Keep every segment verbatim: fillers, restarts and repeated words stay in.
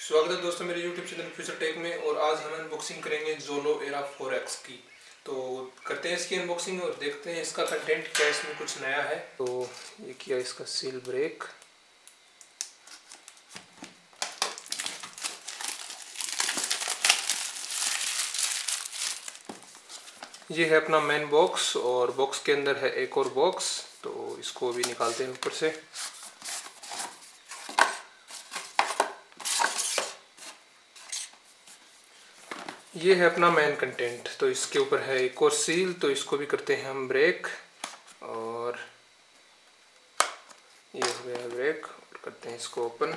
स्वागत है दोस्तों मेरे YouTube चैनल फ्यूचर टेक में। और आज हम अनबॉक्सिंग करेंगे जोलो एरा फोर एक्स की। तो करते हैं इसकी अनबॉक्सिंग और देखते हैं इसका कंटेंट क्या, इसमें कुछ नया है। तो ये किया इसका सील ब्रेक, ये है अपना मेन बॉक्स और बॉक्स के अंदर है एक और बॉक्स। तो इसको अभी निकालते हैं ऊपर से। ये है अपना मेन कंटेंट। तो इसके ऊपर है एक और सील, तो इसको भी करते हैं हम ब्रेक। और ये हो गया ब्रेक और करते हैं इसको ओपन।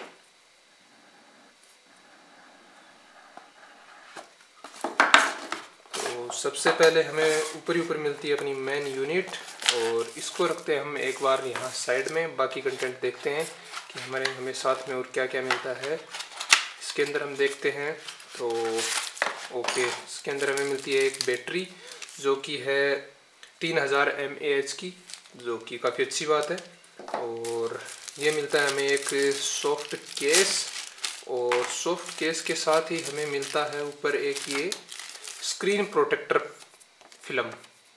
तो सबसे पहले हमें ऊपर ही ऊपर मिलती है अपनी मेन यूनिट और इसको रखते हैं हम एक बार यहाँ साइड में। बाकी कंटेंट देखते हैं कि हमारे हमें साथ में और क्या क्या मिलता है। इसके अंदर हम देखते हैं तो ओके, इसके अंदर हमें मिलती है एक बैटरी जो कि है तीन हज़ार एम ए एच की, जो कि काफ़ी अच्छी बात है। और ये मिलता है हमें एक सॉफ्ट केस, और सॉफ्ट केस के साथ ही हमें मिलता है ऊपर एक ये स्क्रीन प्रोटेक्टर फिल्म।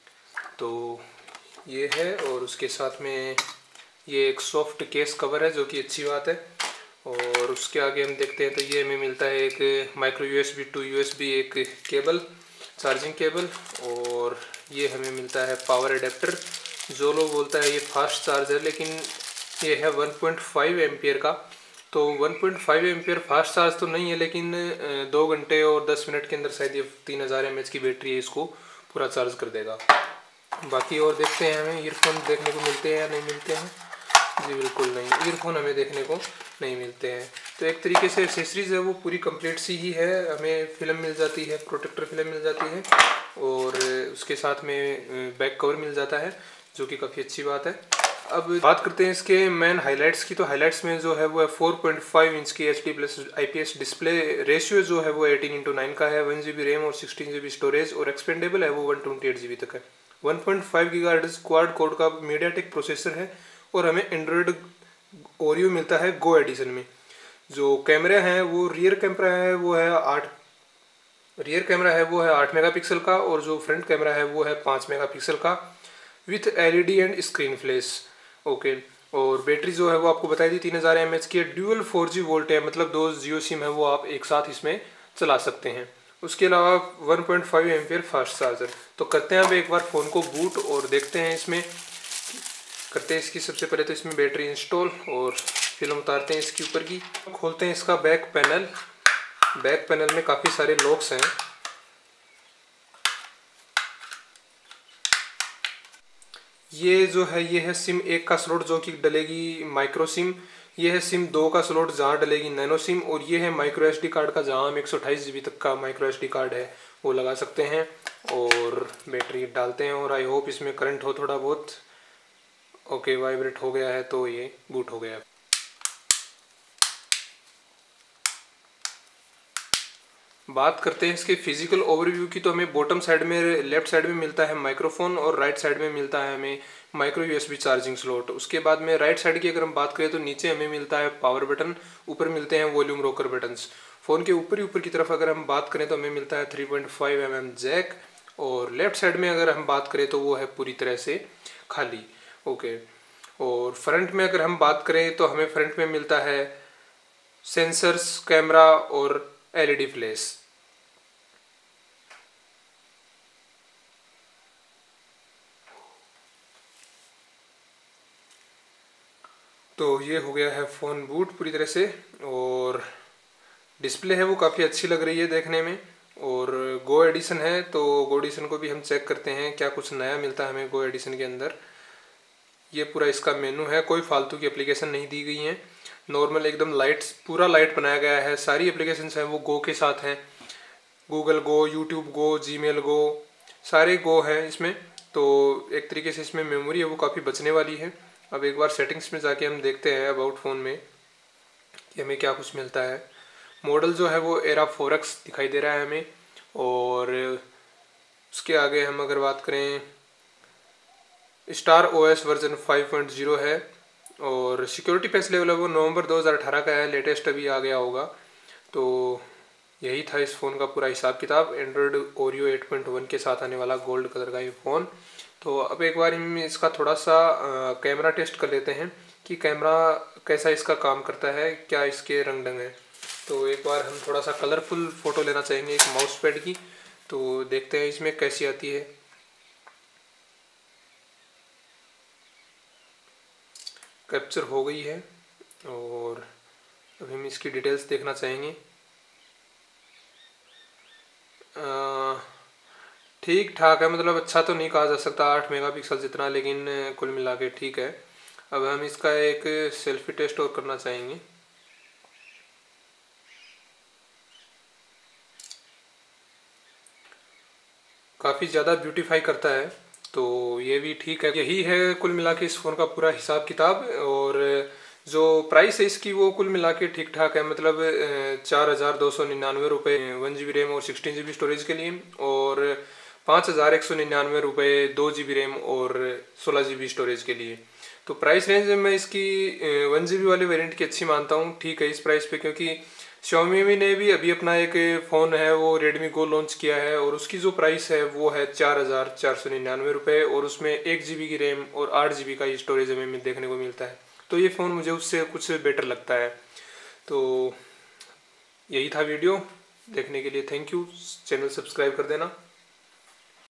तो ये है, और उसके साथ में ये एक सॉफ्ट केस कवर है जो कि अच्छी बात है। और उसके आगे हम देखते हैं तो ये हमें मिलता है एक माइक्रो यूएसबी टू यूएसबी एक केबल, चार्जिंग केबल। और ये हमें मिलता है पावर एडेप्टर, जो लोग बोलता है ये फास्ट चार्जर, लेकिन ये है वन पॉइंट फाइव एम्पियर का। तो one point five ampere fast charge तो नहीं है, लेकिन दो घंटे और दस मिनट के अंदर शायद ये तीन हज़ार एम एच की बैटरी है, इसको पूरा चार्ज कर देगा। बाकी और देखते हैं हमें ईयरफोन देखने को मिलते हैं या नहीं मिलते हैं। जी बिल्कुल नहीं, ईयरफोन हमें देखने को नहीं मिलते हैं। तो एक तरीके से एक्सेसरीज़ है वो पूरी कंप्लीट सी ही है। हमें फिल्म मिल जाती है, प्रोटेक्टर फिल्म मिल जाती है, और उसके साथ में बैक कवर मिल जाता है, जो कि काफ़ी अच्छी बात है। अब बात करते हैं इसके मेन हाइलाइट्स की। तो हाइलाइट्स में जो है वो है फोर पॉइंट फाइव इंच की H D plus I P S display. Ratio जो है वो एटीन इंटू नाइन का है। वन जी बी रैम और सिक्सटीन जी बी स्टोरेज, और एक्सपेंडेबल है वो one twenty eight G B तक है। One point five gigahertz quad core का मीडियाटेक प्रोसेसर है। और हमें एंड्रॉयड ओरियो मिलता है गो एडिशन में। जो कैमरे हैं वो रियर कैमरा है वो है आठ रियर कैमरा है वो है आठ मेगापिक्सल का, और जो फ्रंट कैमरा है वो है पाँच मेगापिक्सल का with LED and screen flash. Okay, और बैटरी जो है वो आपको बताई दी तीन हज़ार एम एच की है। ड्यूअल फोर जी वोल्ट है, मतलब दो जियो सिम है वो आप एक साथ इसमें चला सकते हैं। उसके अलावा one point five ampere fast charger. तो करते हैं अब एक बार फ़ोन को बूट और देखते हैं इसमें करते हैं इसकी सबसे पहले तो इसमें बैटरी इंस्टॉल, और फिल्म उतारते हैं इसके ऊपर की। खोलते हैं इसका बैक पैनल। बैक पैनल में काफ़ी सारे लॉक्स हैं। ये जो है ये है सिम एक का स्लॉट जो कि डलेगी माइक्रो सिम। ये है सिम दो का स्लॉट जहाँ डलेगी नैनो सिम। और ये है माइक्रो एस डी कार्ड का, जहाँ हम एक सौ अट्ठाईस जी बी तक का माइक्रो एस डी कार्ड है वो लगा सकते हैं। और बैटरी डालते हैं, और आई होप इसमें करंट हो थोड़ा बहुत। ओके, वाइब्रेट हो गया है तो ये बूट हो गया है। बात करते हैं इसके फिजिकल ओवरव्यू की। तो हमें बॉटम साइड में लेफ्ट साइड में मिलता है माइक्रोफोन, और राइट साइड में मिलता है हमें माइक्रो यूएसबी चार्जिंग स्लॉट। उसके बाद में राइट साइड की अगर हम बात करें तो नीचे हमें मिलता है पावर बटन, ऊपर मिलते हैं वॉल्यूम रोकर बटन्स। फ़ोन के ऊपर ही ऊपर की तरफ अगर हम बात करें तो हमें मिलता है three point five M M jack. और लेफ्ट साइड में अगर हम बात करें तो वो है पूरी तरह से खाली। ओके, और फ्रंट में अगर हम बात करें तो हमें फ्रंट में मिलता है सेंसर्स, कैमरा और एलईडी फ्लैश। तो ये हो गया है फ़ोन बूट पूरी तरह से। और डिस्प्ले है वो काफ़ी अच्छी लग रही है देखने में। और गो एडिशन है, तो गो एडिशन को भी हम चेक करते हैं क्या कुछ नया मिलता है हमें गो एडिशन के अंदर। ये पूरा इसका मेनू है, कोई फालतू की एप्लीकेशन नहीं दी गई हैं। नॉर्मल एकदम लाइट, पूरा लाइट बनाया गया है। सारी एप्लीकेशंस हैं वो गो के साथ हैं। Google Go, YouTube Go, Gmail Go, सारे गो हैं इसमें। तो एक तरीके से इसमें मेमोरी है वो काफ़ी बचने वाली है। अब एक बार सेटिंग्स में जाके हम देखते हैं अबाउट फ़ोन में कि हमें क्या कुछ मिलता है। मॉडल जो है वो एरा फोर एक्स दिखाई दे रहा है हमें। और उसके आगे हम अगर बात करें Star OS version five point zero है। और सिक्योरिटी पैच लेवल है वो नवंबर दो हज़ार अठारह का है, लेटेस्ट अभी आ गया होगा। तो यही था इस फ़ोन का पूरा हिसाब किताब। Android Oreo eight point one के साथ आने वाला गोल्ड कलर का ये फ़ोन। तो अब एक बार हम इसका थोड़ा सा कैमरा टेस्ट कर लेते हैं कि कैमरा कैसा इसका काम करता है, क्या इसके रंग ढंग है। तो एक बार हम थोड़ा सा कलरफुल फ़ोटो लेना चाहेंगे एक माउस पैड की। तो देखते हैं इसमें कैसी आती है। कैप्चर हो गई है और अब हम इसकी डिटेल्स देखना चाहेंगे। ठीक ठाक है, मतलब अच्छा तो नहीं कहा जा सकता आठ मेगापिक्सल जितना, लेकिन कुल मिला के ठीक है। अब हम इसका एक सेल्फी टेस्ट और करना चाहेंगे। काफ़ी ज़्यादा ब्यूटीफाई करता है, तो ये भी ठीक है। यही है कुल मिला के इस फ़ोन का पूरा हिसाब किताब। और जो प्राइस है इसकी वो कुल मिला के ठीक ठाक है, मतलब चार हज़ार दो सौ निन्यानवे रुपये वन जी बी रैम और सिक्सटीन जी बी स्टोरेज के लिए, और पाँच हज़ार एक सौ निन्यानवे रुपये दो जी बी रैम और सोलह जी बी स्टोरेज के लिए। तो प्राइस रेंज में इसकी वन जी बी वाले वेरिएंट की अच्छी मानता हूँ, ठीक है इस प्राइस पे। क्योंकि Xiaomi ने भी अभी अपना एक फ़ोन है वो Redmi Go लॉन्च किया है, और उसकी जो प्राइस है वो है चार हज़ार चार सौ निन्यानवे रुपये, और उसमें एक जी बी की रैम और आठ जी बी का स्टोरेज हमें देखने को मिलता है। तो ये फ़ोन मुझे उससे कुछ बेटर लगता है। तो यही था वीडियो, देखने के लिए थैंक यू। चैनल सब्सक्राइब कर देना।